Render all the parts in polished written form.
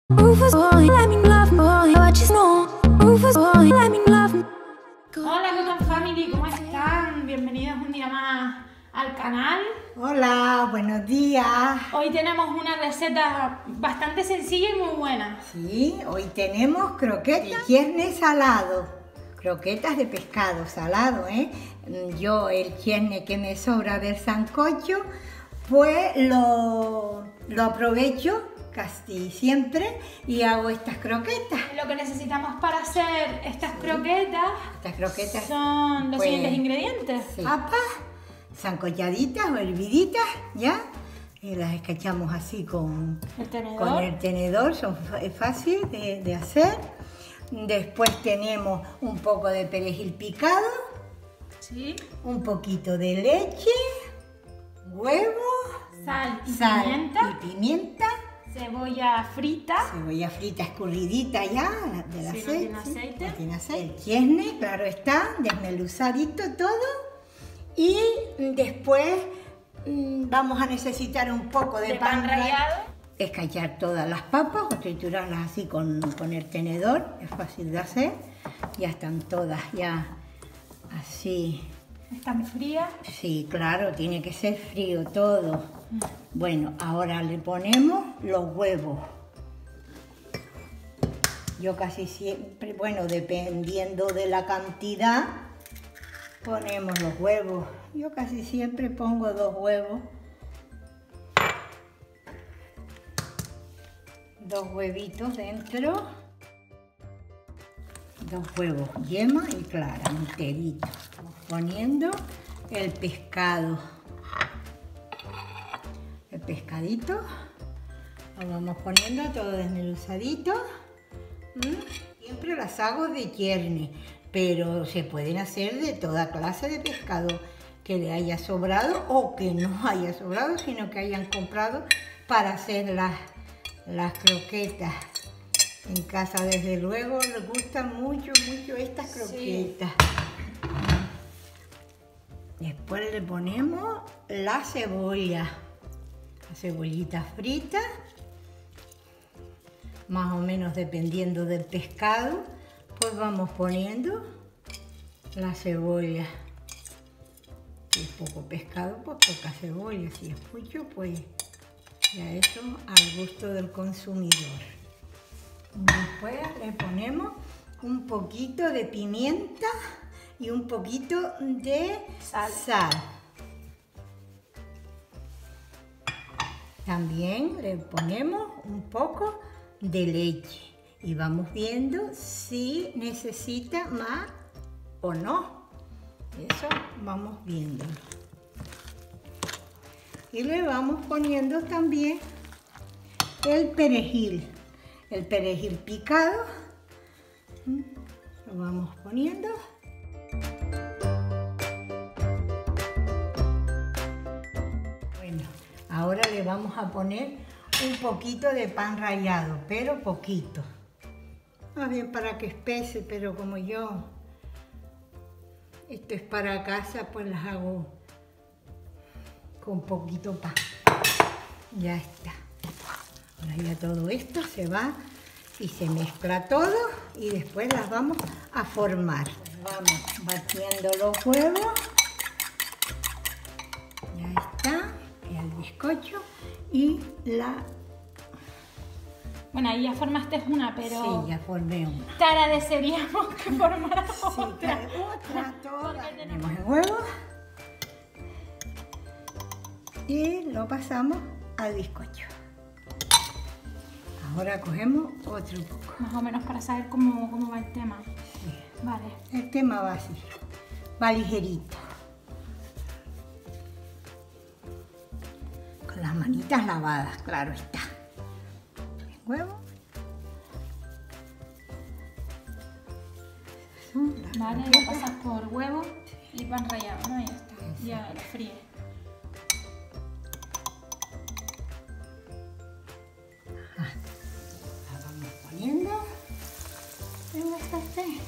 Rufus boy, let me love boy, I just know. Rufus boy, let me love. Hola Cotton Family, ¿cómo están? Bienvenidos un día más al canal. Hola, buenos días. Hoy tenemos una receta bastante sencilla y muy buena. Sí, hoy tenemos croquetas de quierne salado. Croquetas de pescado salado, ¿eh? Yo el quierne que me sobra del sancocho, pues lo aprovecho casi siempre y hago estas croquetas. Lo que necesitamos para hacer estas croquetas son los pues, siguientes ingredientes. Sí. Papas sancochaditas o herviditas, ¿ya? Y las escachamos así con el tenedor, es fácil de hacer. Después tenemos un poco de perejil picado, ¿sí? Un poquito de leche, huevo, sal y pimienta, cebolla frita escurridita ya del aceite. No tiene aceite. No tiene aceite. El quierne, claro está, desmenuzadito todo. Y después vamos a necesitar un poco de pan rallado. Escachar todas las papas o triturarlas así con el tenedor, es fácil de hacer. Ya están todas ya así. ¿Están frías? Sí, claro, tiene que ser frío todo. Bueno, ahora le ponemos los huevos. Yo casi siempre, bueno, dependiendo de la cantidad, ponemos los huevos. Yo casi siempre pongo 2 huevos. 2 huevitos dentro. 2 huevos, yema y clara, enterito. Vamos poniendo el pescado. El pescadito. Lo vamos poniendo todo desmenuzadito. Siempre las hago de quierne, pero se pueden hacer de toda clase de pescado que le haya sobrado o que no haya sobrado, sino que hayan comprado para hacer las croquetas. En casa, desde luego, les gustan mucho estas croquetas. Sí. Después le ponemos la cebolla, la cebollita frita, más o menos dependiendo del pescado, pues vamos poniendo la cebolla. Si es poco pescado, pues poca cebolla. Si es mucho, pues ya eso al gusto del consumidor. Después le ponemos un poquito de pimienta y un poquito de sal. También le ponemos un poco de leche y vamos viendo si necesita más o no. Eso vamos viendo. Y le vamos poniendo también el perejil picado. Lo vamos poniendo. Bueno, ahora le vamos a poner un poquito de pan rallado, pero poquito. Más bien para que espese, pero como yo esto es para casa, pues las hago con poquito pan. Ya está. Ahora ya todo esto se va y se mezcla todo y después las vamos a formar. Vamos batiendo los huevos. Ya está. El bizcocho y la... Bueno, ahí ya formaste una, pero... Sí, ya formé una. Te agradeceríamos que formaras otra. Sí, otra, toda. Tenemos el huevo y lo pasamos al bizcocho. Ahora cogemos otro poco. Más o menos para saber cómo va el tema. Sí. Vale. El tema va así, va ligerito. Con las manitas lavadas, claro está. El huevo. Vale, lo pasas por huevo y pan rallado, ¿no? Ya está. Eso. Ya lo fríe. La vamos poniendo en la sartén.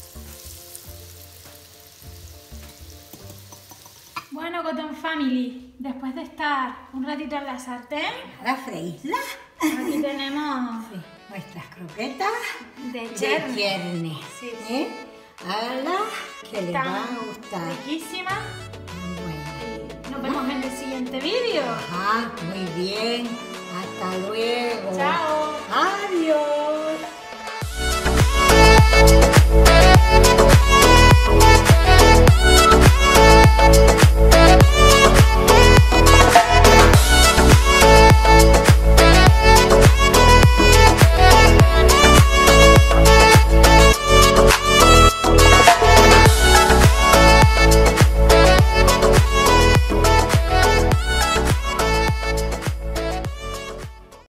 Bueno, Cotton Family, después de estar un ratito en la sartén, Para freírla. aquí tenemos Sí, nuestras croquetas de de cherry. Tierney. Sí, sí. ¿Eh? Hágala, que le va Están a gustar. riquísimas. Bueno. Nos vemos en el siguiente vídeo. Ajá, muy bien. Hasta luego. Chao. Adiós.